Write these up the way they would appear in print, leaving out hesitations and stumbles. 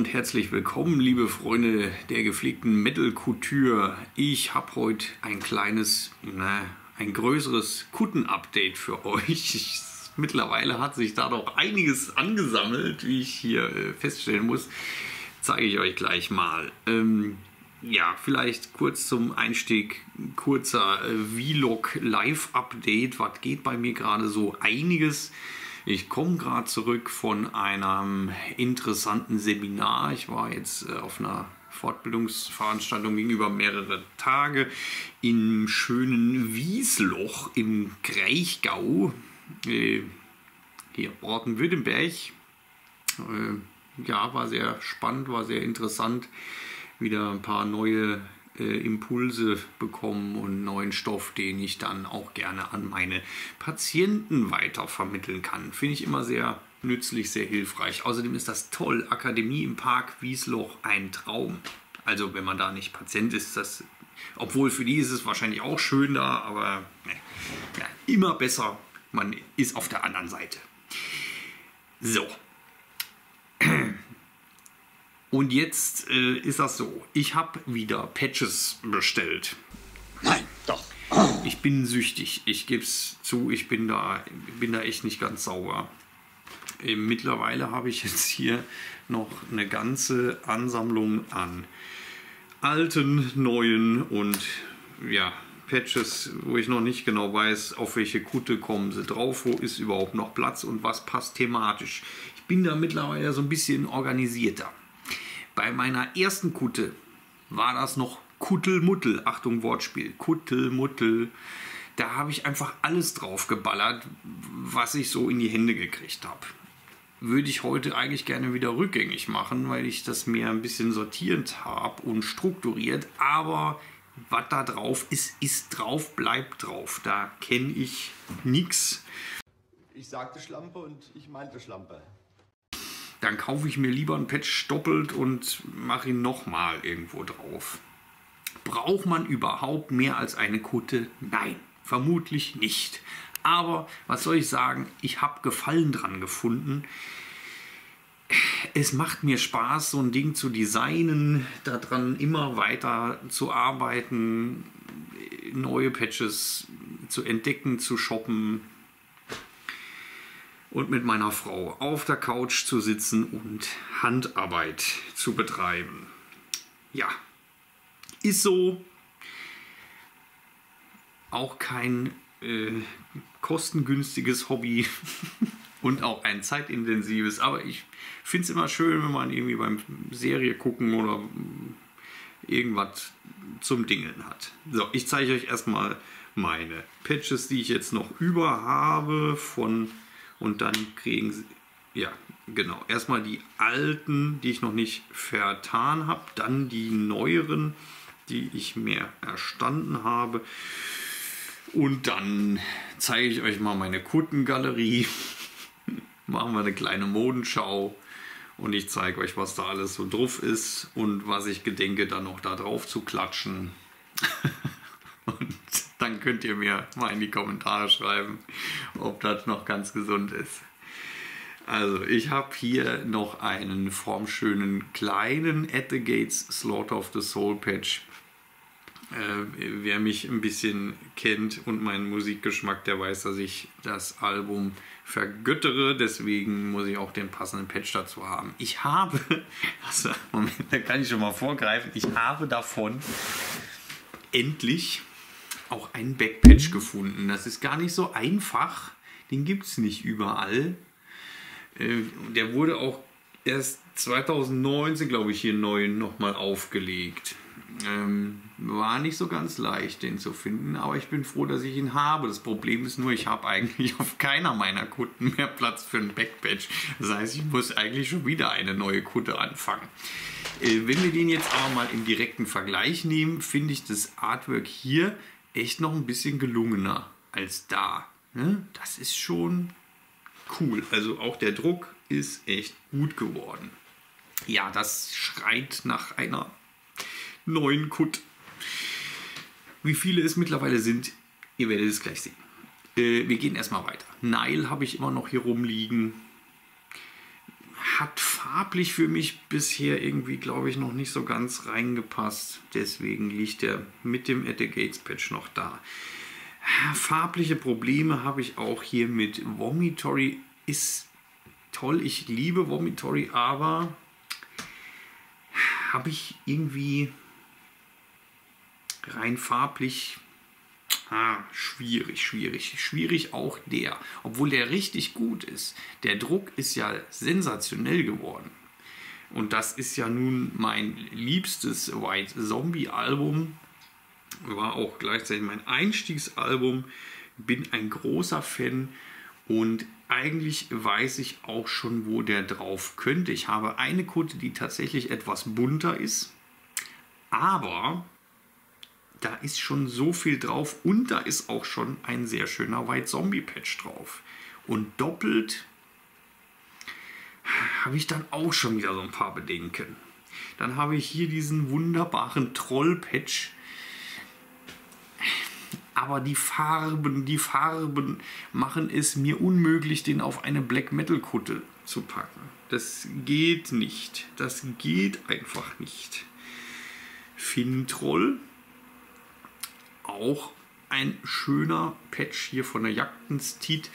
und herzlich willkommen, liebe Freunde der gepflegten Metal-Couture. Ich habe heute ein kleines, ein größeres Kutten-Update für euch. Mittlerweile hat sich da doch einiges angesammelt, wie ich hier feststellen muss. Zeige ich euch gleich mal. Ja, vielleicht kurz zum Einstieg, kurzer Vlog-Live-Update. Was geht bei mir gerade so? Einiges. Ich komme gerade zurück von einem interessanten Seminar. Ich war jetzt auf einer Fortbildungsveranstaltung gegenüber mehrere Tage im schönen Wiesloch im Kraichgau, hier Baden-Württemberg. Ja, war sehr spannend, war sehr interessant. Wieder ein paar neue Impulse bekommen und neuen Stoff, den ich dann auch gerne an meine Patienten weitervermitteln kann. Finde ich immer sehr nützlich, sehr hilfreich. Außerdem ist das toll. Akademie im Park Wiesloch, ein Traum. Also wenn man da nicht Patient ist, das, obwohl für die ist es wahrscheinlich auch schön da, aber ja, immer besser, man ist auf der anderen Seite. So. Und jetzt ist das so, ich habe wieder Patches bestellt. Nein, doch. Ich bin süchtig, ich gebe es zu, ich bin da echt nicht ganz sauber. Mittlerweile habe ich jetzt hier noch eine ganze Ansammlung an alten, neuen und ja, Patches, wo ich noch nicht genau weiß, auf welche Kutte kommen sie drauf, wo ist überhaupt noch Platz und was passt thematisch. Ich bin da mittlerweile so ein bisschen organisierter. Bei meiner ersten Kutte war das noch Kuttelmuttel. Achtung, Wortspiel. Kuttelmuttel. Da habe ich einfach alles drauf geballert, was ich so in die Hände gekriegt habe. Würde ich heute eigentlich gerne wieder rückgängig machen, weil ich das mehr ein bisschen sortiert habe und strukturiert. Aber was da drauf ist, ist drauf, bleibt drauf. Da kenne ich nichts. Ich sagte Schlampe und ich meinte Schlampe. Dann kaufe ich mir lieber ein Patch doppelt und mache ihn nochmal irgendwo drauf. Braucht man überhaupt mehr als eine Kutte? Nein, vermutlich nicht. Aber was soll ich sagen, ich habe Gefallen dran gefunden. Es macht mir Spaß, so ein Ding zu designen, daran immer weiter zu arbeiten, neue Patches zu entdecken, zu shoppen. Und mit meiner Frau auf der Couch zu sitzen und Handarbeit zu betreiben. Ja, ist so. Auch kein kostengünstiges Hobby und auch ein zeitintensives. Aber ich finde es immer schön, wenn man irgendwie beim Serie gucken oder irgendwas zum Dingeln hat. So, ich zeige euch erstmal meine Patches, die ich jetzt noch über habe von... Und dann kriegen sie, ja genau, erstmal die alten, die ich noch nicht vertan habe, dann die neueren, die ich mir erstanden habe. Und dann zeige ich euch mal meine Kuttengalerie. Machen wir eine kleine Modenschau und ich zeige euch, was da alles so drauf ist und was ich gedenke, dann noch da drauf zu klatschen. Und dann könnt ihr mir mal in die Kommentare schreiben, ob das noch ganz gesund ist. Also ich habe hier noch einen formschönen kleinen At the Gates Slaughter of the Soul Patch. Wer mich ein bisschen kennt und meinen Musikgeschmack, der weiß, dass ich das Album vergöttere. Deswegen muss ich auch den passenden Patch dazu haben. Ich habe, also, Moment, da kann ich schon mal vorgreifen, ich habe davon endlich auch einen Backpatch gefunden. Das ist gar nicht so einfach. Den gibt es nicht überall. Der wurde auch erst 2019, glaube ich, hier neu nochmal aufgelegt. War nicht so ganz leicht, den zu finden, aber ich bin froh, dass ich ihn habe. Das Problem ist nur, ich habe eigentlich auf keiner meiner Kutten mehr Platz für einen Backpatch. Das heißt, ich muss eigentlich schon wieder eine neue Kutte anfangen. Wenn wir den jetzt aber mal im direkten Vergleich nehmen, finde ich das Artwork hier echt noch ein bisschen gelungener als da. Das ist schon cool. Also auch der Druck ist echt gut geworden. Ja, das schreit nach einer neuen Kutte. Wie viele es mittlerweile sind, ihr werdet es gleich sehen. Wir gehen erstmal weiter. Nile habe ich immer noch hier rumliegen. Hat farblich für mich bisher irgendwie, glaube ich, noch nicht so ganz reingepasst. Deswegen liegt er mit dem At the Gates Patch noch da. Farbliche Probleme habe ich auch hier mit Vomitory. Ist toll, ich liebe Vomitory, aber habe ich irgendwie rein farblich schwierig auch der, obwohl der richtig gut ist. Der Druck ist ja sensationell geworden und das ist ja nun mein liebstes White Zombie Album, war auch gleichzeitig mein Einstiegsalbum, bin ein großer Fan und eigentlich weiß ich auch schon, wo der drauf könnte. Ich habe eine Kutte, die tatsächlich etwas bunter ist, aber da ist schon so viel drauf und da ist auch schon ein sehr schöner White Zombie Patch drauf. Und doppelt habe ich dann auch schon wieder so ein paar Bedenken. Dann habe ich hier diesen wunderbaren Troll Patch. Aber die Farben machen es mir unmöglich, den auf eine Black Metal Kutte zu packen. Das geht nicht. Das geht einfach nicht. Fintroll. Auch ein schöner Patch hier von der Jagdenstit.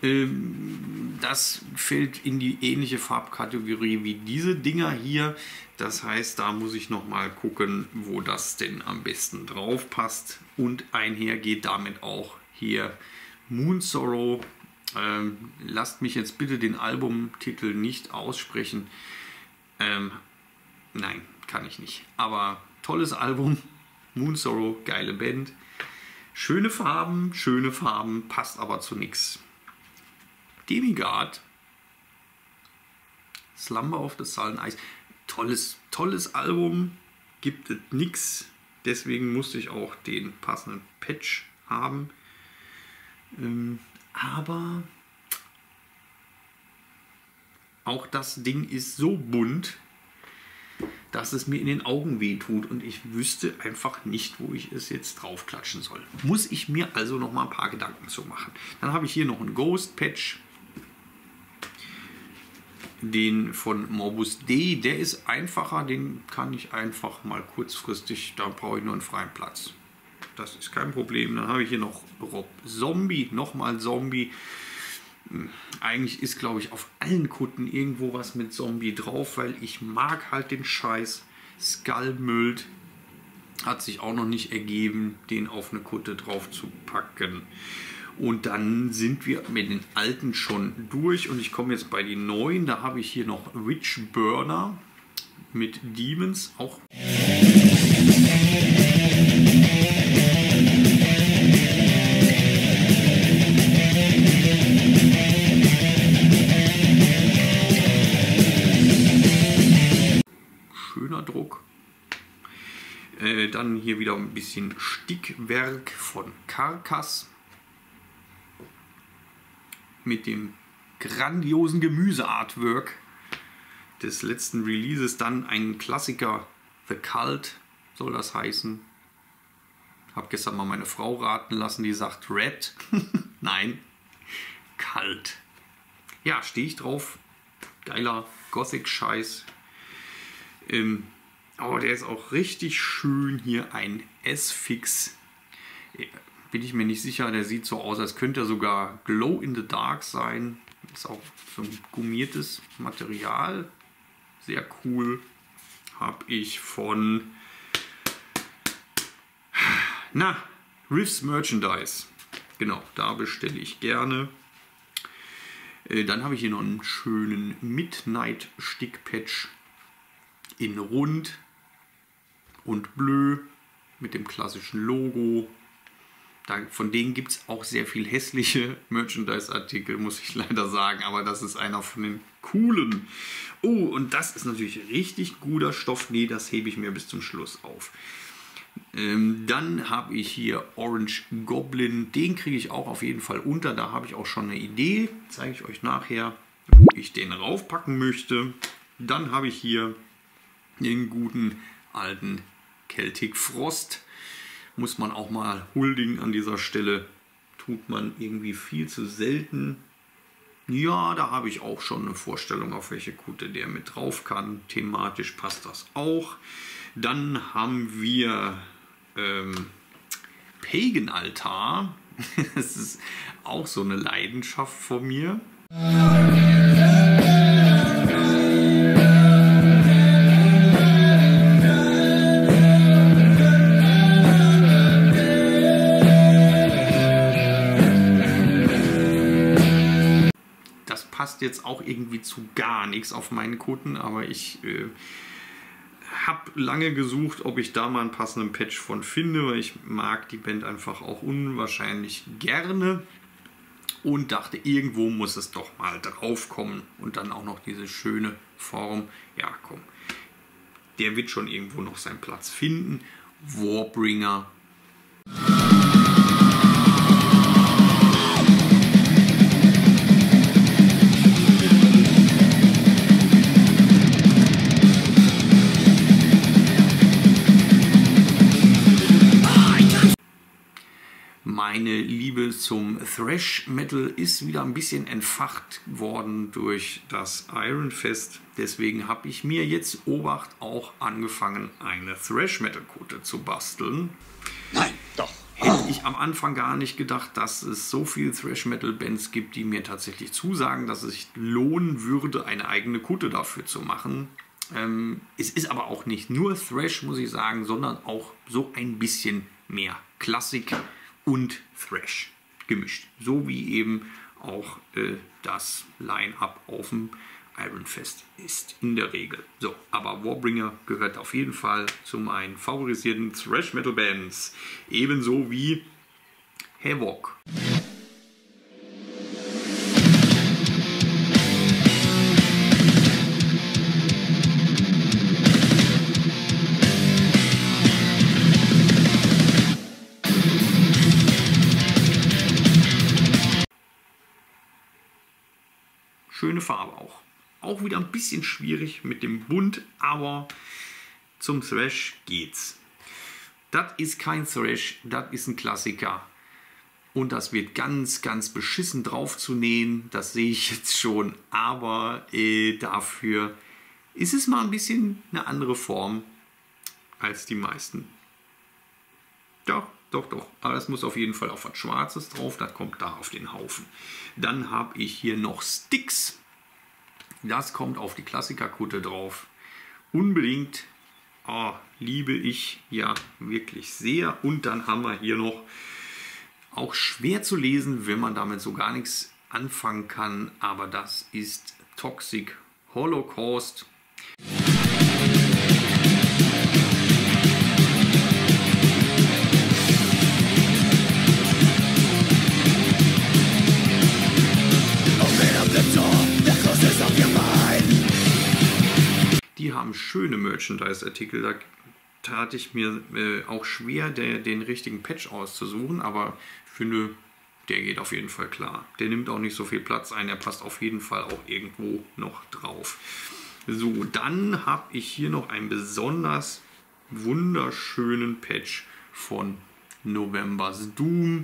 Das fällt in die ähnliche Farbkategorie wie diese Dinger hier. Das heißt, da muss ich noch mal gucken, wo das denn am besten drauf passt. Und einher geht damit auch hier Moon Sorrow. Lasst mich jetzt bitte den Albumtitel nicht aussprechen. Nein, kann ich nicht. Aber tolles Album. Moon Sorrow, geile Band. Schöne Farben, passt aber zu nichts. Demigod, Slumber of the Sullen Eyes, tolles Album, gibt es nichts. Deswegen musste ich auch den passenden Patch haben. Aber auch das Ding ist so bunt, dass es mir in den Augen wehtut und ich wüsste einfach nicht, wo ich es jetzt draufklatschen soll. Muss ich mir also noch mal ein paar Gedanken zu machen. Dann habe ich hier noch einen Ghost Patch, den von Morbus D. Der ist einfacher, den kann ich einfach mal kurzfristig, da brauche ich nur einen freien Platz. Das ist kein Problem. Dann habe ich hier noch Rob Zombie, nochmal Zombie. Eigentlich ist, glaube ich, auf allen Kutten irgendwo was mit Zombie drauf, weil ich mag halt den Scheiß. Skullmüld hat sich auch noch nicht ergeben, den auf eine Kutte drauf zu packen. Und dann sind wir mit den alten schon durch und ich komme jetzt bei den neuen. Da habe ich hier noch Witch Burner mit Demons, auch schöner Druck. Dann hier wieder ein bisschen Stickwerk von Carcass mit dem grandiosen Gemüse-Artwork des letzten Releases. Dann ein Klassiker, The Cult soll das heißen. Habe gestern mal meine Frau raten lassen, die sagt Red. Nein, Cult. Ja, stehe ich drauf. Geiler Gothic-Scheiß. Aber der ist auch richtig schön hier, ein S-Fix. Bin ich mir nicht sicher, der sieht so aus, als könnte er sogar Glow in the Dark sein. Ist auch so ein gummiertes Material. Sehr cool. Habe ich von Riffs Merchandise. Genau, da bestelle ich gerne. Dann habe ich hier noch einen schönen Midnight Stickpatch in rund und bleu mit dem klassischen Logo. Von denen gibt es auch sehr viel hässliche Merchandise-Artikel, muss ich leider sagen, aber das ist einer von den coolen. Oh, und das ist natürlich richtig guter Stoff. Nee, das hebe ich mir bis zum Schluss auf. Dann habe ich hier Orange Goblin. Den kriege ich auch auf jeden Fall unter. Da habe ich auch schon eine Idee. Zeige ich euch nachher, wo ich den raufpacken möchte. Dann habe ich hier den guten alten Celtic Frost. Muss man auch mal huldigen an dieser Stelle. Tut man irgendwie viel zu selten. Ja, da habe ich auch schon eine Vorstellung, auf welche Kutte der mit drauf kann. Thematisch passt das auch. Dann haben wir Pagan Altar. Das ist auch so eine Leidenschaft von mir. Das passt jetzt auch irgendwie zu gar nichts auf meinen Kutten, aber ich habe lange gesucht, ob ich da mal einen passenden Patch von finde, weil ich mag die Band einfach auch unwahrscheinlich gerne und dachte, irgendwo muss es doch mal drauf kommen und dann auch noch diese schöne Form. Ja, komm, der wird schon irgendwo noch seinen Platz finden. Warbringer. Meine Liebe zum Thrash Metal ist wieder ein bisschen entfacht worden durch das Iron Fest. Deswegen habe ich mir jetzt Obacht auch angefangen, eine Thrash Metal Kutte zu basteln. Nein, doch. Hätte ich am Anfang gar nicht gedacht, dass es so viele Thrash Metal Bands gibt, die mir tatsächlich zusagen, dass es sich lohnen würde, eine eigene Kutte dafür zu machen. Es ist aber auch nicht nur Thrash, muss ich sagen, sondern auch so ein bisschen mehr Klassik und Thrash gemischt. So wie eben auch das Line-Up auf dem Iron Fest ist in der Regel. So, aber Warbringer gehört auf jeden Fall zu meinen favorisierten Thrash Metal Bands. Ebenso wie Havoc. Schöne Farbe auch. Auch wieder ein bisschen schwierig mit dem Bunt, aber zum Thrash geht's. Das ist kein Thrash, das ist ein Klassiker. Und das wird ganz, ganz beschissen drauf zu nähen. Das sehe ich jetzt schon. Aber dafür ist es mal ein bisschen eine andere Form als die meisten. Doch. Aber das muss auf jeden Fall auf was Schwarzes drauf. Das kommt da auf den Haufen. Dann habe ich hier noch Sticks. Das kommt auf die Klassikerkutte drauf. Unbedingt. Oh, liebe ich ja wirklich sehr. Und dann haben wir hier noch, auch schwer zu lesen, wenn man damit so gar nichts anfangen kann. Aber das ist Toxic Holocaust. Die haben schöne Merchandise-Artikel. Da tat ich mir auch schwer, den richtigen Patch auszusuchen, aber ich finde, der geht auf jeden Fall klar. Der nimmt auch nicht so viel Platz ein, der passt auf jeden Fall auch irgendwo noch drauf. So, dann habe ich hier noch einen besonders wunderschönen Patch von November's Doom.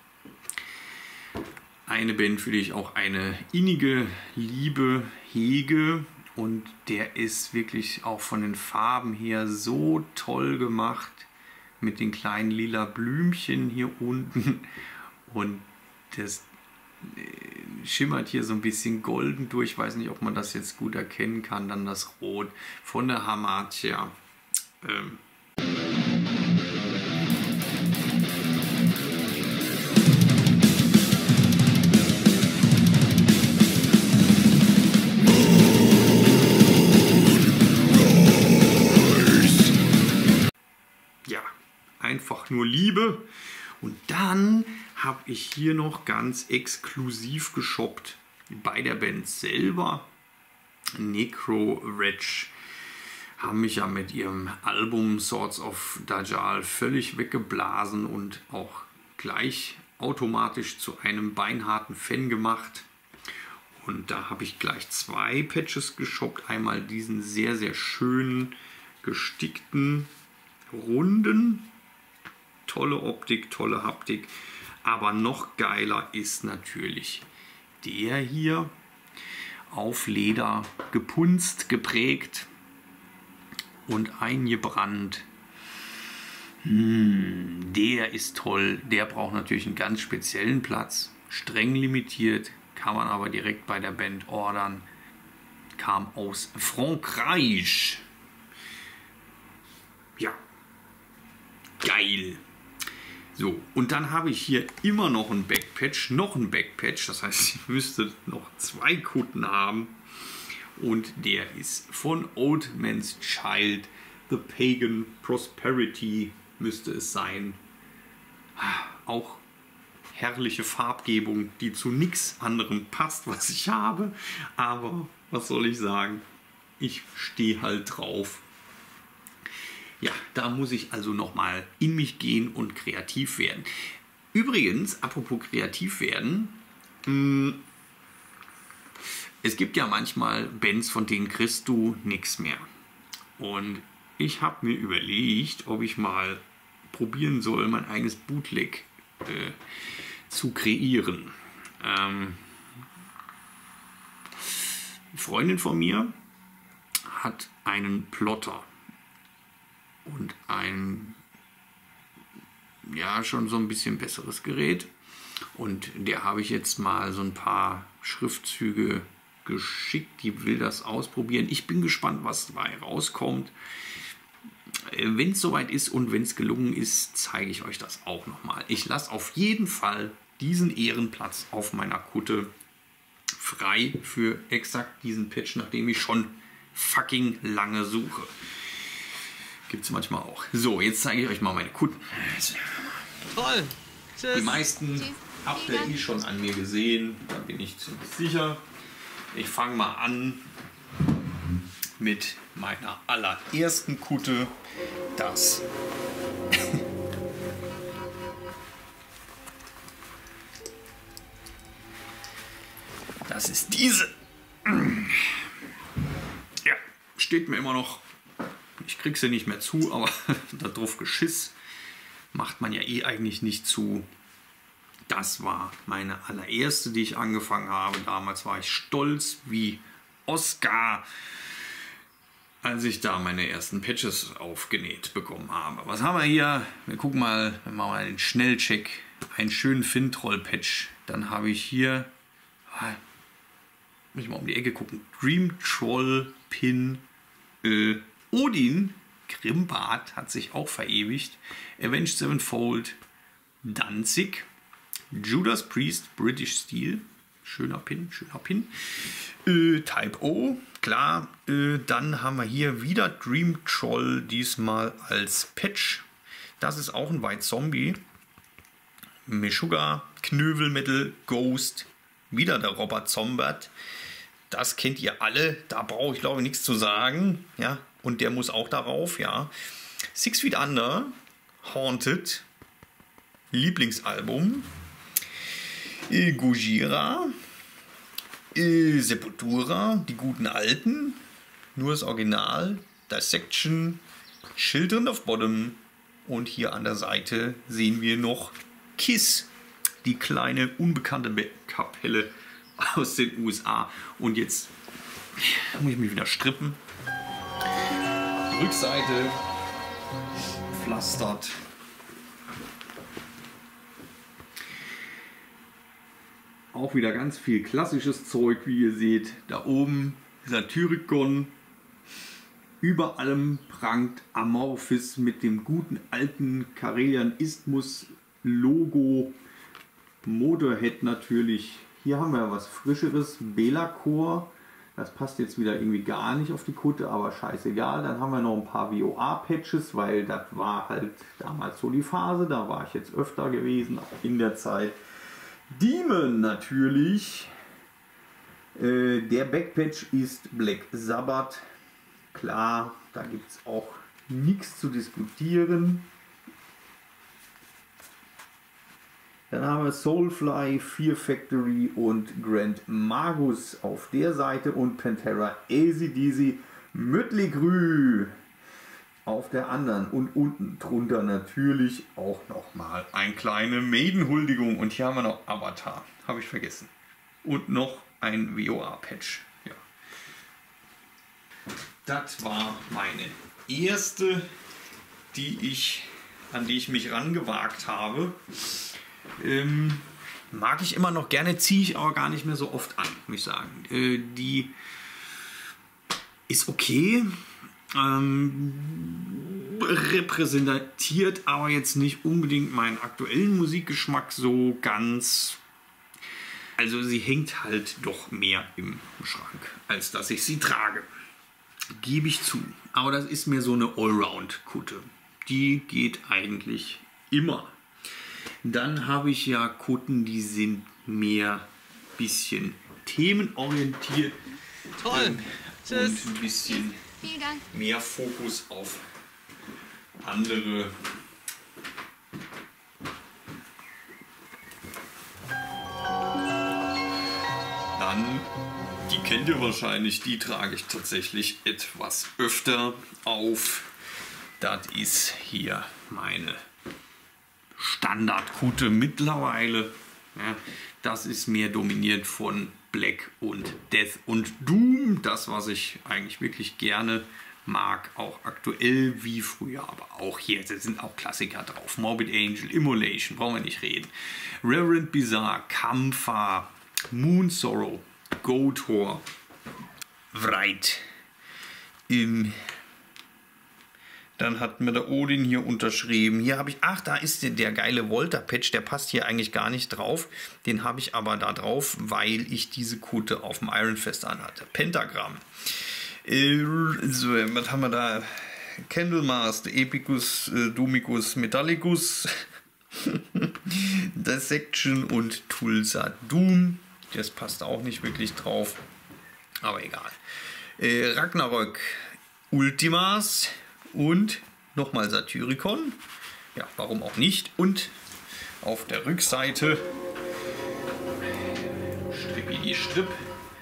Eine Band, für die ich auch eine innige Liebe hege. Und der ist wirklich auch von den Farben her so toll gemacht. Mit den kleinen lila Blümchen hier unten. Und das schimmert hier so ein bisschen golden durch. Ich weiß nicht, ob man das jetzt gut erkennen kann. Dann das Rot von der Hamartia. Einfach nur Liebe. Und dann habe ich hier noch ganz exklusiv geshoppt bei der Band selber. Necro Wretch haben mich ja mit ihrem Album Swords of Dajjal völlig weggeblasen und auch gleich automatisch zu einem beinharten Fan gemacht. Und da habe ich gleich zwei Patches geshoppt. Einmal diesen sehr, sehr schönen, gestickten, runden. Tolle Optik, tolle Haptik. Aber noch geiler ist natürlich der hier auf Leder gepunzt, geprägt und eingebrannt. Der ist toll. Der braucht natürlich einen ganz speziellen Platz. Streng limitiert, kann man aber direkt bei der Band ordern. Kam aus Frankreich. Ja, geil. So, und dann habe ich hier immer noch ein Backpatch, das heißt, ich müsste noch 2 Kutten haben. Und der ist von Old Man's Child, The Pagan Prosperity müsste es sein. Auch herrliche Farbgebung, die zu nichts anderem passt, was ich habe. Aber was soll ich sagen? Ich stehe halt drauf. Ja, da muss ich also nochmal in mich gehen und kreativ werden. Übrigens, apropos kreativ werden, es gibt ja manchmal Bands, von denen kriegst du nichts mehr. Und ich habe mir überlegt, ob ich mal probieren soll, mein eigenes Bootleg zu kreieren. Eine Freundin von mir hat einen Plotter und ein, ja, schon so ein bisschen besseres Gerät. Und der habe ich jetzt mal so ein paar Schriftzüge geschickt. Die will das ausprobieren. Ich bin gespannt, was dabei rauskommt. Wenn es soweit ist und wenn es gelungen ist, zeige ich euch das auch nochmal. Ich lasse auf jeden Fall diesen Ehrenplatz auf meiner Kutte frei für exakt diesen Patch, nachdem ich schon fucking lange suche. Gibt es manchmal auch. So, jetzt zeige ich euch mal meine Kutten. Toll. Tschüss. Die meisten habt ihr schon an mir gesehen, da bin ich ziemlich sicher. Ich fange mal an mit meiner allerersten Kutte. Das ist diese. Ja, steht mir immer noch. Ich krieg sie nicht mehr zu, aber da drauf Geschiss macht man ja eh eigentlich nicht zu. Das war meine allererste, die ich angefangen habe. Damals war ich stolz wie Oscar, als ich da meine ersten Patches aufgenäht bekommen habe. Was haben wir hier? Wir gucken mal, wir machen mal den Schnellcheck. Einen schönen Fintroll-Patch. Dann habe ich hier, muss ich mal um die Ecke gucken, Dream Troll Pin Odin. Grimbart hat sich auch verewigt. Avenged Sevenfold, Danzig, Judas Priest, British Steel. Schöner Pin, schöner Pin. Type O, klar. Dann haben wir hier wieder Dream Troll, diesmal als Patch. Das ist auch ein White Zombie. Meshuggah, Knövelmetal, Ghost. Wieder der Robert Zombert. Das kennt ihr alle. Da brauche ich, glaube ich, nichts zu sagen. Ja, und der muss auch darauf, ja. 6 Feet Under, Haunted, Lieblingsalbum. Gojira, Sepultura, die guten alten, nur das Original, Dissection, Children of Bodom und hier an der Seite sehen wir noch Kiss, die kleine unbekannte Kapelle aus den USA. Und jetzt muss ich mich wieder strippen. Die Rückseite pflastert. Auch wieder ganz viel klassisches Zeug, wie ihr seht. Da oben Satyricon. Über allem prangt Amorphis mit dem guten alten Karelian Isthmus Logo. Motorhead natürlich. Hier haben wir was Frischeres. Belacor. Das passt jetzt wieder irgendwie gar nicht auf die Kutte, aber scheißegal. Dann haben wir noch ein paar VOA-Patches, weil das war halt damals so die Phase. Da war ich jetzt öfter gewesen, auch in der Zeit. Demon natürlich. Der Backpatch ist Black Sabbath. Klar, da gibt es auch nichts zu diskutieren. Dann haben wir Soulfly, Fear Factory und Grand Magus auf der Seite und Pantera, AC/DC, Mötley Crüe auf der anderen. Und unten drunter natürlich auch nochmal eine kleine Maiden-Huldigung. Und hier haben wir noch Avatar, habe ich vergessen. und noch ein WOA-Patch. Ja. Das war meine erste, an die ich mich rangewagt habe. Mag ich immer noch gerne, ziehe ich aber gar nicht mehr so oft an, muss ich sagen. Die ist okay, repräsentiert aber jetzt nicht unbedingt meinen aktuellen Musikgeschmack so ganz. Also sie hängt halt doch mehr im Schrank, als dass ich sie trage. Gebe ich zu. Aber das ist mir so eine Allround-Kutte. Die geht eigentlich immer. Dann habe ich ja Kutten, die sind mehr bisschen themenorientiert. Toll. Tschüss. Und ein bisschen mehr Fokus auf andere. Dann, die kennt ihr wahrscheinlich, die trage ich tatsächlich etwas öfter auf. Das ist hier meine Standardkutte mittlerweile. Ja, das ist mehr dominiert von Black und Death und Doom. Das, was ich eigentlich wirklich gerne mag, auch aktuell wie früher, aber auch hier. Da sind auch Klassiker drauf. Morbid Angel, Immolation, brauchen wir nicht reden. Reverend Bizarre, Kampfa, Moon Sorrow, Gotor, Wreit. Dann hat mir der Odin hier unterschrieben. Hier habe ich, da ist der geile Volta-Patch, der passt hier eigentlich gar nicht drauf. Den habe ich aber da drauf, weil ich diese Kutte auf dem Ironfest anhatte. Pentagramm. So, was haben wir da? Candlemaster, Epicus, Domicus, Metallicus, Dissection und Tulsa Doom. Das passt auch nicht wirklich drauf, aber egal. Ragnarök, Ultimas. Und nochmal Satyricon. Ja, warum auch nicht. Und auf der Rückseite Strippi Strip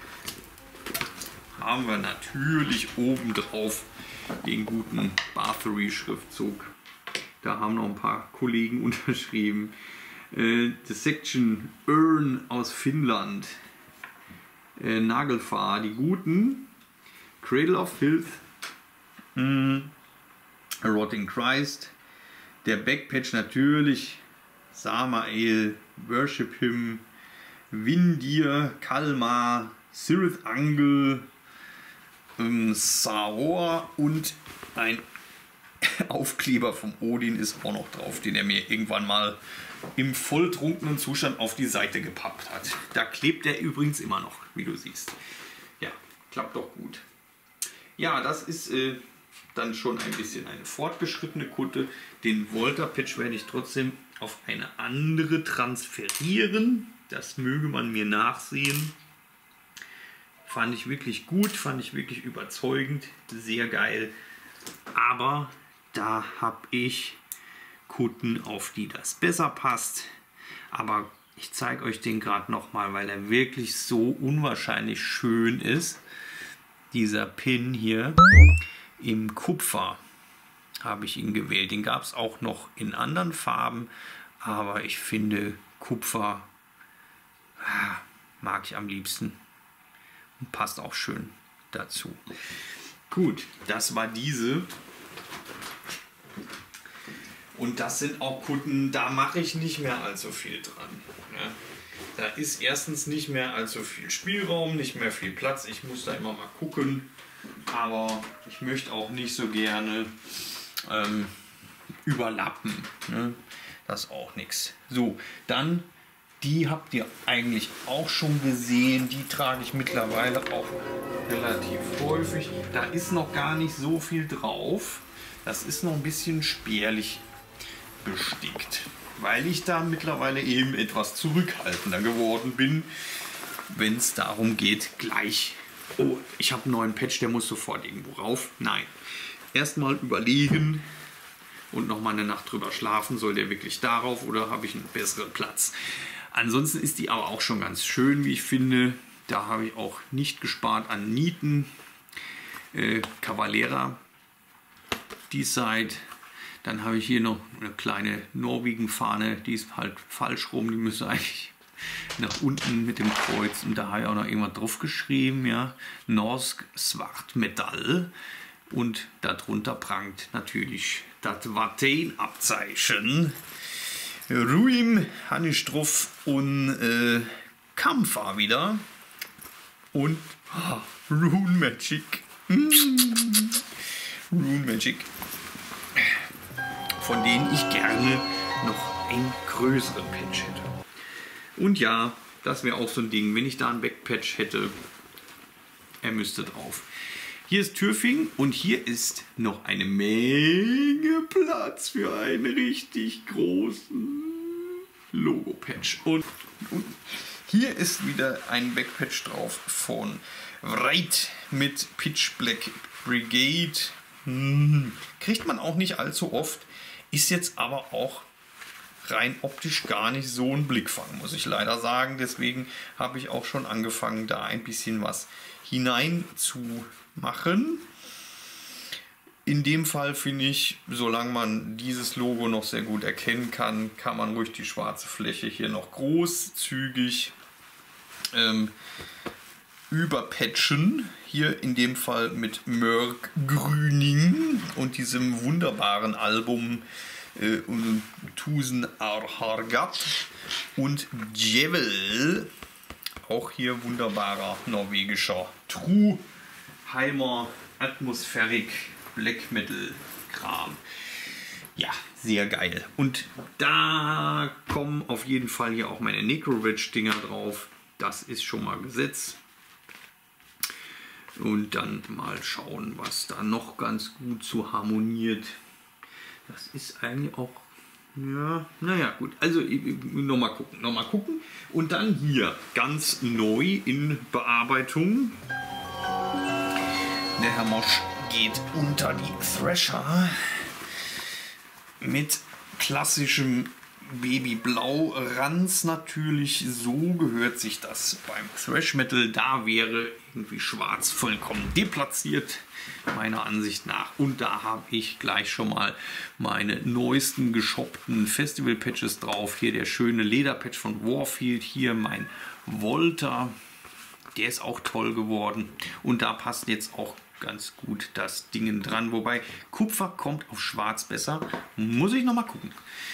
haben wir natürlich oben drauf den guten Bathory-Schriftzug. Da haben noch ein paar Kollegen unterschrieben. Dissection Urn aus Finnland. Nagelfahr, die guten. Cradle of Filth. Rotting Christ, der Backpatch natürlich, Samael, Worship Him, Windir, Kalmar, Sirith Angel, Saor und ein Aufkleber vom Odin ist auch noch drauf, den er mir irgendwann mal im volltrunkenen Zustand auf die Seite gepappt hat. Da klebt er übrigens immer noch, wie du siehst. Ja, klappt doch gut. Ja, das ist dann schon ein bisschen eine fortgeschrittene Kutte. Den Volta-Patch werde ich trotzdem auf eine andere transferieren. Das möge man mir nachsehen. Fand ich wirklich gut, fand ich wirklich überzeugend, sehr geil. Aber da habe ich Kutten, auf die das besser passt. Aber ich zeige euch den gerade nochmal, weil er wirklich so unwahrscheinlich schön ist. Dieser Pin hier. Im Kupfer habe ich ihn gewählt. Den gab es auch noch in anderen Farben, aber ich finde Kupfer mag ich am liebsten und passt auch schön dazu. Gut, das war diese. Und das sind auch Kutten, da mache ich nicht mehr allzu viel dran. Ja. Da ist erstens nicht mehr allzu viel Spielraum, nicht mehr viel Platz. Ich muss da immer mal gucken. Aber ich möchte auch nicht so gerne überlappen. Ne? Das ist auch nichts. So, dann, die habt ihr eigentlich auch schon gesehen. Die trage ich mittlerweile auch relativ häufig. Da ist noch gar nicht so viel drauf. Das ist noch ein bisschen spärlich bestickt. Weil ich da mittlerweile eben etwas zurückhaltender geworden bin, wenn es darum geht, gleich. Oh, ich habe einen neuen Patch, der muss sofort irgendwo rauf. Nein. Erstmal überlegen und noch mal eine Nacht drüber schlafen. Soll der wirklich darauf oder habe ich einen besseren Platz? Ansonsten ist die aber auch schon ganz schön, wie ich finde. Da habe ich auch nicht gespart an Nieten. Cavalera, die Seite. Dann habe ich hier noch eine kleine Norwegen-Fahne. Die ist halt falsch rum. Die müsste eigentlich nach unten mit dem Kreuz und da habe ich auch noch irgendwas drauf geschrieben, ja, Norsk Svart Metall und darunter prangt natürlich das Wateen-Abzeichen. Ruim habe ich drauf und Kampfer wieder und Rune Magic. Rune Magic, von denen ich gerne noch einen größeren Patch hätte. Und ja, das wäre auch so ein Ding, wenn ich da einen Backpatch hätte, er müsste drauf. Hier ist Türfing und hier ist noch eine Menge Platz für einen richtig großen Logo-Patch. Und hier ist wieder ein Backpatch drauf von Wright mit Pitch Black Brigade. Kriegt man auch nicht allzu oft, ist jetzt aber auch rein optisch gar nicht so ein Blickfang, muss ich leider sagen. Deswegen habe ich auch schon angefangen, da ein bisschen was hinein zu machen. In dem Fall finde ich, solange man dieses Logo noch sehr gut erkennen kann, kann man ruhig die schwarze Fläche hier noch großzügig überpatchen. Hier in dem Fall mit Mörk Grüning und diesem wunderbaren Album Tusen Arhargat und Djevel. Auch hier wunderbarer norwegischer Truheimer Atmospheric Black Metal Kram. Ja, sehr geil. Und da kommen auf jeden Fall hier auch meine Necroveg Dinger drauf. Das ist schon mal Gesetz. Und dann mal schauen, was da noch ganz gut zu harmoniert. Das ist eigentlich auch, ja, naja, gut. Also nochmal gucken. Und dann hier ganz neu in Bearbeitung. Der Herr Mosch geht unter die Thrasher mit klassischem Babyblau-Ranz natürlich. So gehört sich das beim Thrash Metal. Da wäre irgendwie schwarz vollkommen deplatziert, meiner Ansicht nach. Und da habe ich gleich schon mal meine neuesten geshoppten Festival-Patches drauf. Hier der schöne Lederpatch von Warfield. Hier mein Volta. Der ist auch toll geworden. Und da passt jetzt auch ganz gut das Ding dran. Wobei Kupfer kommt auf Schwarz besser. Muss ich noch mal gucken.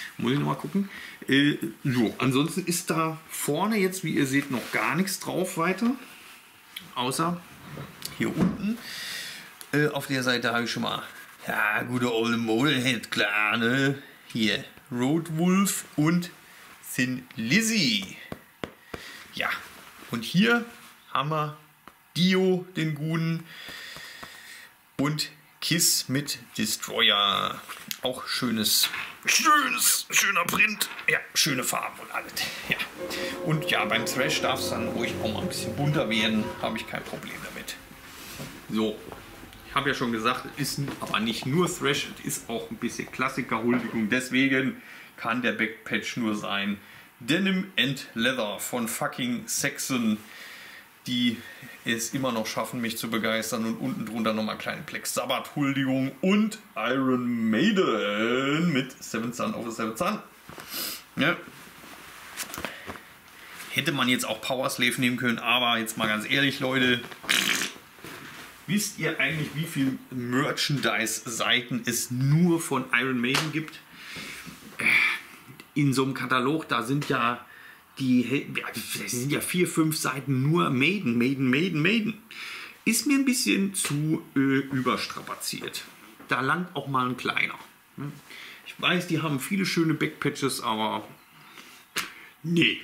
So, ansonsten ist da vorne jetzt, wie ihr seht, noch gar nichts drauf weiter. Außer hier unten. Auf der Seite habe ich schon mal, ja, gute old Modelhead, klar, ne? Hier Roadwolf und Thin Lizzy. Ja, und hier haben wir Dio, den Guten, und Kiss mit Destroyer. Auch schöner Print. Ja, schöne Farben und alles. Ja. Und ja, beim Thrash darf es dann ruhig auch mal ein bisschen bunter werden. Habe ich kein Problem damit. So, ich habe ja schon gesagt, es ist aber nicht nur Thrash, es ist auch ein bisschen Klassiker-Huldigung. Deswegen kann der Backpatch nur sein Denim and Leather von fucking Saxon, die es immer noch schaffen, mich zu begeistern. Und unten drunter nochmal kleine Black Sabbath Huldigung und Iron Maiden mit Seventh Son of a Seventh Son. Ja. Hätte man jetzt auch Powerslave nehmen können, aber jetzt mal ganz ehrlich, Leute, wisst ihr eigentlich, wie viel Merchandise-Seiten es nur von Iron Maiden gibt? In so einem Katalog, da sind ja das sind ja 4, 5 Seiten nur Maiden. Ist mir ein bisschen zu überstrapaziert. Da langt auch mal ein kleiner. Ich weiß, die haben viele schöne Backpatches, aber nee.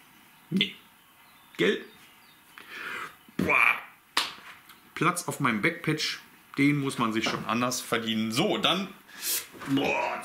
Geld. Boah. Platz auf meinem Backpatch, den muss man sich schon anders verdienen. So, dann. Boah.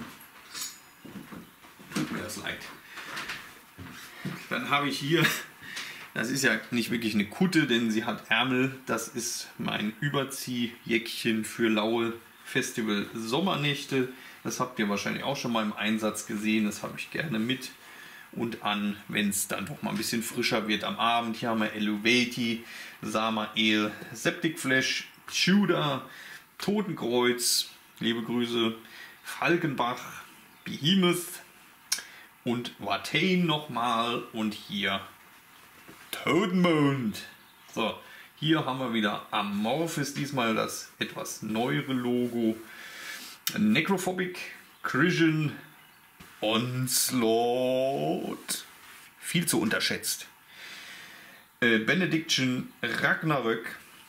Tut mir das leid. Dann habe ich hier, das ist ja nicht wirklich eine Kutte, denn sie hat Ärmel. Das ist mein Überziehjäckchen für laue Festival-Sommernächte. Das habt ihr wahrscheinlich auch schon mal im Einsatz gesehen. Das habe ich gerne mit und an, wenn es dann doch mal ein bisschen frischer wird am Abend. Hier haben wir Eluvati, Samael, Septic Flash, Tudor, Totenkreuz, liebe Grüße, Falkenbach, Behemoth und Watain nochmal und hier Totenmond. So, hier haben wir wieder Amorphis, diesmal das etwas neuere Logo. Necrophobic, Crisian, Onslaught, viel zu unterschätzt. Benediction, Ragnarök,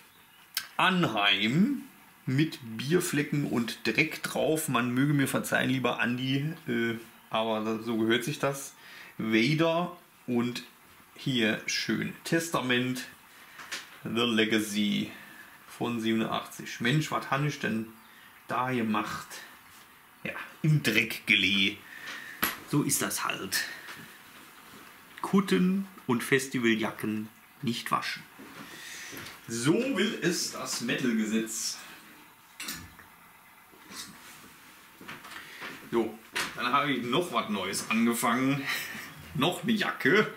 Anheim mit Bierflecken und Dreck drauf. Man möge mir verzeihen, lieber Andi, aber so gehört sich das. Vader und hier schön Testament, The Legacy von 87. Mensch, was habe ich denn da gemacht? Ja, im Dreck gelegt. So ist das halt. Kutten und Festivaljacken nicht waschen. So will es das Metal-Gesetz. So, dann habe ich noch was Neues angefangen. Noch eine Jacke.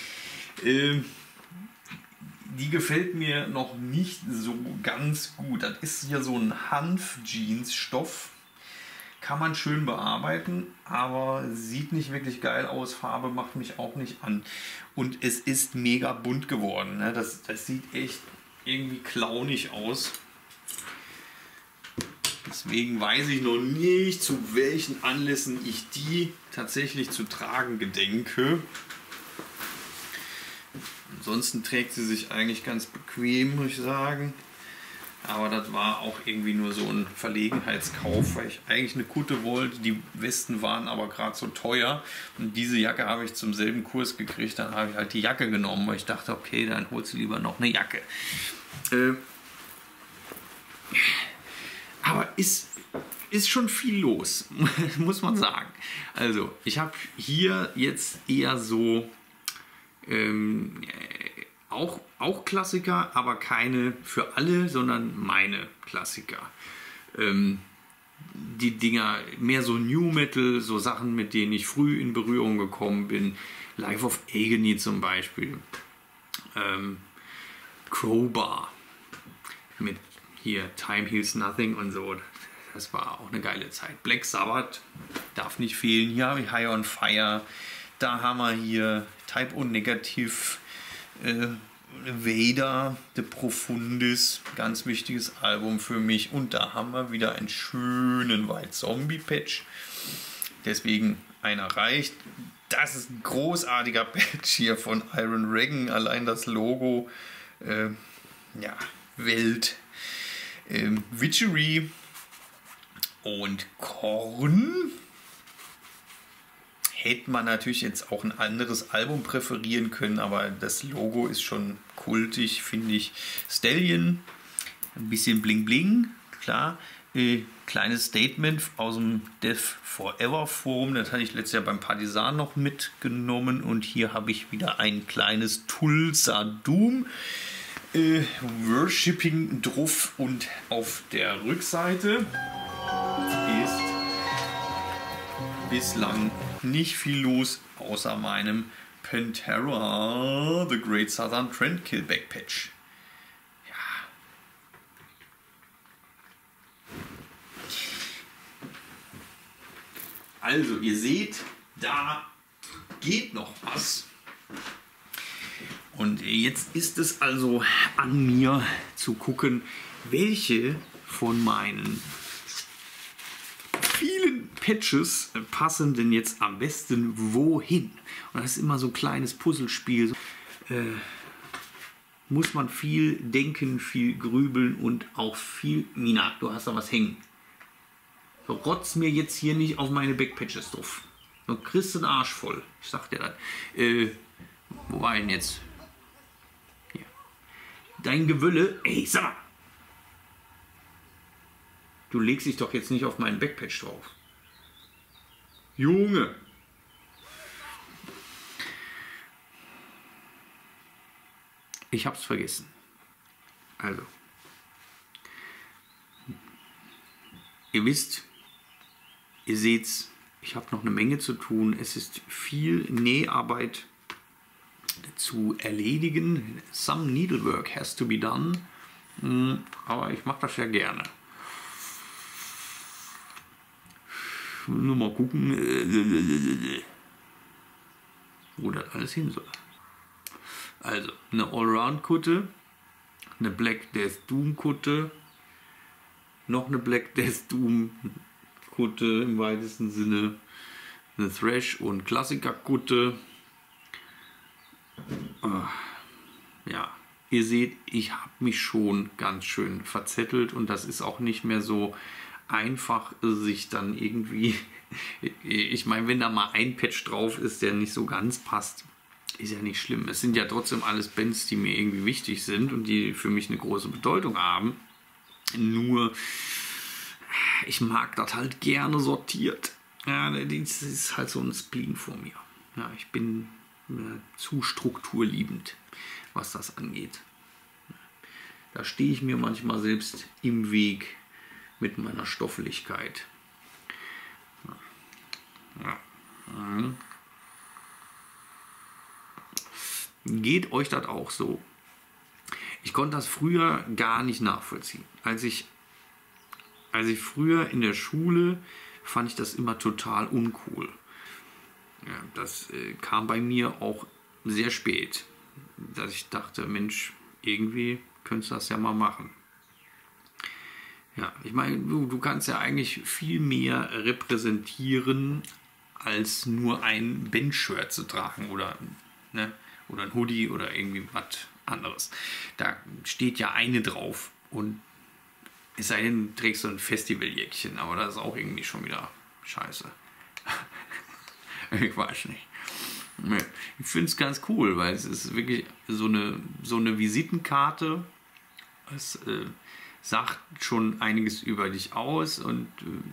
Die gefällt mir noch nicht so ganz gut. Das ist hier so ein Hanf-Jeans-Stoff. Kann man schön bearbeiten, aber sieht nicht wirklich geil aus. Farbe macht mich auch nicht an. Und es ist mega bunt geworden. Ne? Das sieht echt irgendwie clownig aus. Deswegen weiß ich noch nicht, zu welchen Anlässen ich die tatsächlich zu tragen gedenke. Ansonsten trägt sie sich eigentlich ganz bequem, muss ich sagen. Aber das war auch irgendwie nur so ein Verlegenheitskauf, weil ich eigentlich eine Kutte wollte. Die Westen waren aber gerade so teuer. Und diese Jacke habe ich zum selben Kurs gekriegt. Dann habe ich halt die Jacke genommen, weil ich dachte, okay, dann holst du lieber noch eine Jacke. Aber ist schon viel los, muss man sagen. Also, ich habe hier jetzt eher so auch Klassiker, aber keine für alle, sondern meine Klassiker. Die Dinger, mehr so New Metal, so Sachen, mit denen ich früh in Berührung gekommen bin. Life of Agony zum Beispiel. Crowbar mit hier Time Heals Nothing und so. Das war auch eine geile Zeit. Black Sabbath darf nicht fehlen. Hier habe ich High on Fire. Da haben wir hier Type O Negative, Vader, The Profundis, ganz wichtiges Album für mich. Und da haben wir wieder einen schönen White Zombie Patch. Deswegen einer reicht. Das ist ein großartiger Patch hier von Iron Reagan. Allein das Logo, ja, Welt. Witchery und Korn. Hätte man natürlich jetzt auch ein anderes Album präferieren können, aber das Logo ist schon kultig, finde ich. Stallion, ein bisschen Bling Bling, klar. Kleines Statement aus dem Death Forever Forum, das hatte ich letztes Jahr beim Partisan noch mitgenommen und hier habe ich wieder ein kleines Tulsa Doom Worshipping drauf und auf der Rückseite ist bislang nicht viel los, außer meinem Pantera The Great Southern Trendkill Backpatch. Ja. Also, ihr seht, da geht noch was. Und jetzt ist es also an mir zu gucken, welche von meinen vielen Patches passen denn jetzt am besten wohin. Und das ist immer so ein kleines Puzzlespiel. Muss man viel denken, viel grübeln und auch viel... Mina, du hast da was hängen. So, rotz mir jetzt hier nicht auf meine Backpatches drauf. Du kriegst den Arsch voll. Ich sag dir das. Wo war denn jetzt? Hier. Dein Gewülle... Ey, sag mal! Du legst dich doch jetzt nicht auf meinen Backpatch drauf. Junge! Ich hab's vergessen. Also. Ihr wisst, ihr seht's, ich habe noch eine Menge zu tun. Es ist viel Näharbeit zu erledigen. Some needlework has to be done. Aber ich mache das ja gerne. Nur mal gucken. wo das alles hin soll. Also eine Allround-Kutte, eine Black Death Doom Kutte, noch eine Black Death Doom Kutte im weitesten Sinne, eine Thrash- und Klassiker-Kutte. Ja, ihr seht, ich habe mich schon ganz schön verzettelt und das ist auch nicht mehr so einfach, sich dann irgendwie, ich meine, wenn da mal ein Patch drauf ist, der nicht so ganz passt, ist ja nicht schlimm. Es sind ja trotzdem alles Bands, die mir irgendwie wichtig sind und die für mich eine große Bedeutung haben. Nur, ich mag das halt gerne sortiert. Ja, das ist halt so ein Spleen vor mir. Ja, ich bin zu strukturliebend, was das angeht. Da stehe ich mir manchmal selbst im Weg mit meiner Stofflichkeit. Ja. Geht euch das auch so? Ich konnte das früher gar nicht nachvollziehen. Als ich früher in der Schule, fand ich das immer total uncool. Ja, das kam bei mir auch sehr spät, dass ich dachte, Mensch, irgendwie könntest du das ja mal machen. Ja, ich meine, du kannst ja eigentlich viel mehr repräsentieren, als nur ein Band-Shirt zu tragen oder ein Hoodie oder irgendwie was anderes. Da steht ja eine drauf und es sei denn, du trägst so ein Festivaljäckchen, aber das ist auch irgendwie schon wieder scheiße. Ich weiß nicht. Ich finde es ganz cool, weil es ist wirklich so eine Visitenkarte. Es sagt schon einiges über dich aus und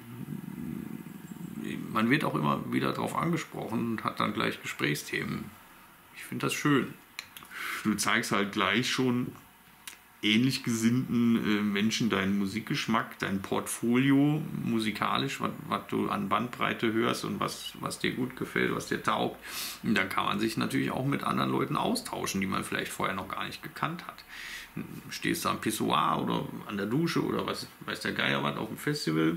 man wird auch immer wieder darauf angesprochen und hat dann gleich Gesprächsthemen. Ich finde das schön. Du zeigst halt gleich schon ähnlich gesinnten Menschen deinen Musikgeschmack, dein Portfolio musikalisch, was du an Bandbreite hörst und was dir gut gefällt, was dir taugt. Und dann kann man sich natürlich auch mit anderen Leuten austauschen, die man vielleicht vorher noch gar nicht gekannt hat. Stehst du am Pissoir oder an der Dusche oder was weiß der Geier was auf dem Festival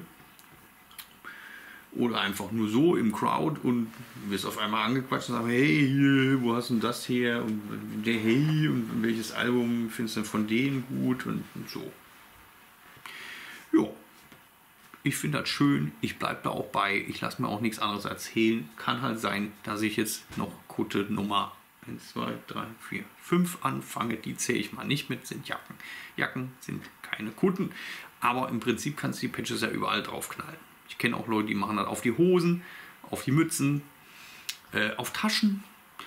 oder einfach nur so im Crowd und wirst auf einmal angequatscht und sagst, hey, hier, wo hast du denn das her und der hey und welches Album findest du denn von denen gut und so. Ja, ich finde das schön, ich bleibe da auch bei, ich lasse mir auch nichts anderes erzählen. Kann halt sein, dass ich jetzt noch Kutte Nummer 1, 2, 3, 4, 5 anfange, die zähle ich mal nicht mit, sind Jacken. Jacken sind keine Kutten, aber im Prinzip kannst du die Patches ja überall drauf knallen. Ich kenne auch Leute, die machen das auf die Hosen, auf die Mützen, auf Taschen,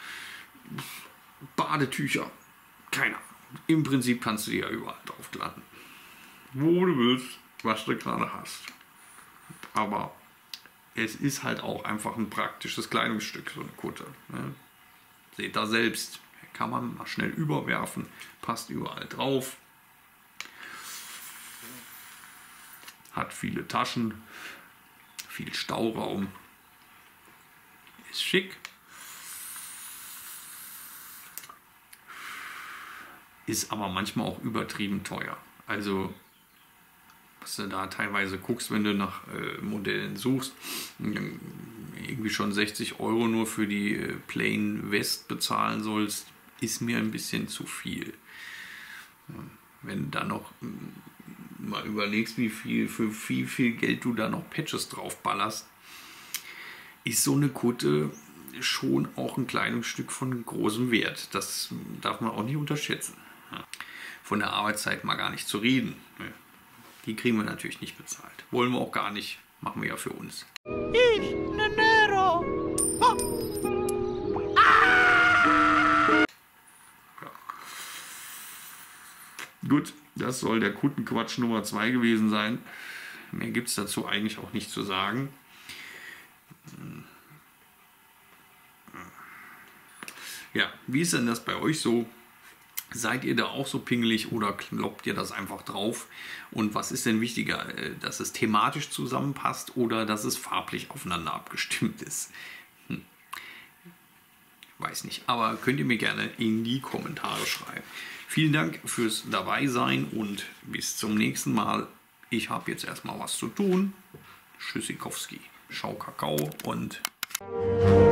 Badetücher, keine Ahnung. Im Prinzip kannst du die ja überall drauf landen. Wo du willst, was du gerade hast. Aber es ist halt auch einfach ein praktisches Kleidungsstück, so eine Kutte. Ne? Seht da selbst, kann man mal schnell überwerfen, passt überall drauf. Hat viele Taschen, viel Stauraum, ist schick, ist aber manchmal auch übertrieben teuer. Also was du da teilweise guckst, wenn du nach Modellen suchst, irgendwie schon 60 € nur für die Plain West bezahlen sollst, ist mir ein bisschen zu viel. Wenn du da noch mal überlegst, für wie viel Geld du da noch Patches drauf ballerst, ist so eine Kutte schon auch ein Kleidungsstück von großem Wert. Das darf man auch nicht unterschätzen. Von der Arbeitszeit mal gar nicht zu reden. Die kriegen wir natürlich nicht bezahlt. Wollen wir auch gar nicht. Machen wir ja für uns. Gut, das soll der Kuttenquatsch Nummer 2 gewesen sein. Mehr gibt es dazu eigentlich auch nicht zu sagen. Ja, wie ist denn das bei euch so? Seid ihr da auch so pingelig oder kloppt ihr das einfach drauf? Und was ist denn wichtiger, dass es thematisch zusammenpasst oder dass es farblich aufeinander abgestimmt ist? Weiß nicht, aber könnt ihr mir gerne in die Kommentare schreiben. Vielen Dank fürs Dabeisein und bis zum nächsten Mal. Ich habe jetzt erstmal was zu tun. Tschüssikowski, Schau Kakao und...